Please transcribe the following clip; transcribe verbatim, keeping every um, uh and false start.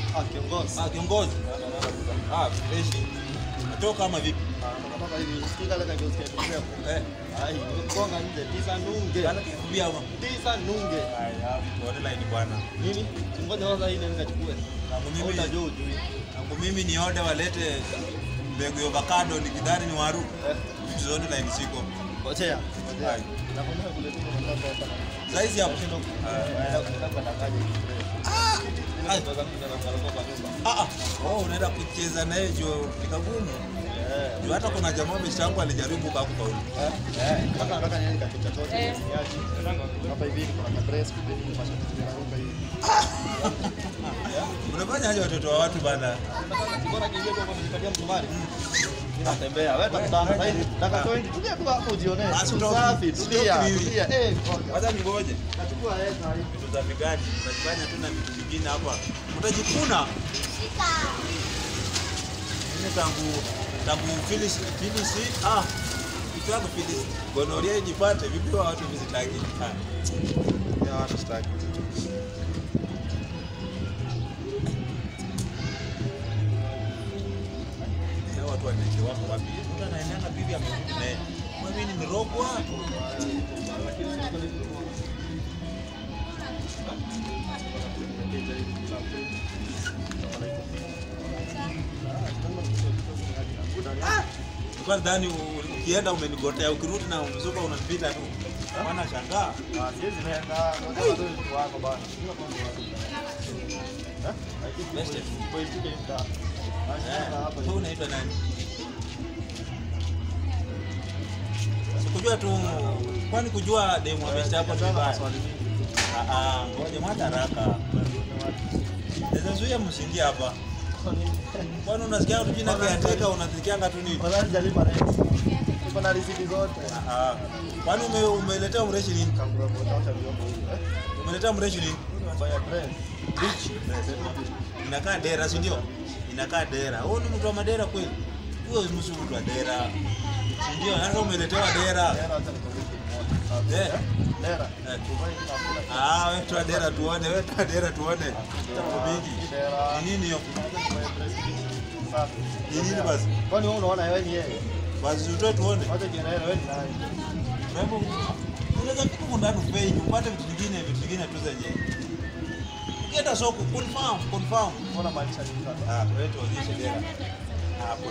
Ah, kiongozi. Ah, kiongozi. Ah, fresh. Natoka kama vipi? Ah, kama hivi sikika leka kiongozi kiongozi. Eh. Ai, konga nje tisa nunge. Kana kikubia hapo. Tisa nunge. Ai, hapo online bwana. Nini? Ngoja kwanza hii nini nikachukue. Na mimi najua ujui. Na mimi ni order walete mbegu ya avocado nikidhani ni waru. Eh. Vitu zote online siko. Ngojea. Ngojea. Na kwa nini kuletea mambo hapa? Saizi hapo. Ah, oh, unaenda kucheza naye juu nikagumu. Eh. Juu hata kuna jamaa mshangu alijaribu kukufaulu. Eh. Eh, kama nataka niende katika chote niache. Hapa hivi kuna dress kubwa hivi mashati yanaruka hivi. Unafanya aje watoto wa watu bana? Bora kiingia kwa kujipatia msumari. Natembea. Wewe tutakutana sasa hivi. Dakika twenty. Tulia tu hapo ujione. Safi, tulia. Tulia. Eh, wacha ningoje. Nachukua yeye na hivi. Vitu za vigadi. Unajifanya tu na vitu vingine hapa. Utajikuna. Shika. Mimi tangu tangu finish finish ah. Kitu yako finish. Gonoria ijipate vipi wa watu visitaki. Ah. Ya watu sitaki. Watu wanaishi wako wapi? Mtu anaendanga bibi amerudi naye. Mimi nimerogwa. Kwa ndani ukienda umenigotea ukirudi na umzuka unapita tu. Bana shangaa. Ah, siwezi nenda. Ngoja tu wako bana. Eh? Best boy tuke mta. Wewe unaitwa nani? Sikujua tu kwani kujua demo amesha hapo ni baya. Ah ah, ngoja mata haraka. Sasa zuia msingi hapa. Kwani unasikia tu jina kiateka unasikianga tu nini? Bana jalipa na ex. Uko na risiti zote. Ah. Kwani ume umeletea mreshi nini? Umeletea mreshi nini? Baya dress. Beach. Inakaa dera si ndio? Inakaa dera. Wewe ni mtu wa madera kweli? Wewe ni mtu wa dera. Si ndio? Sasa umeletewa dera. Eh? Dera. Ah, wewe tu dera tuone, wewe tu dera tuone. Mambo mingi. Ni nini hiyo? Ni nini basi? Kwani wewe unaona wewe ni yeye? Basi utoe tuone. Wacha kienda wewe ni nani? Rembo. Unaweza kuku ndani upei, upate vitu vingine, vitu vingine tu zenye. Ukienda soko confirm, confirm. Mbona maanisha nini sasa? Ah, wewe tuonyeshe dera. Ah.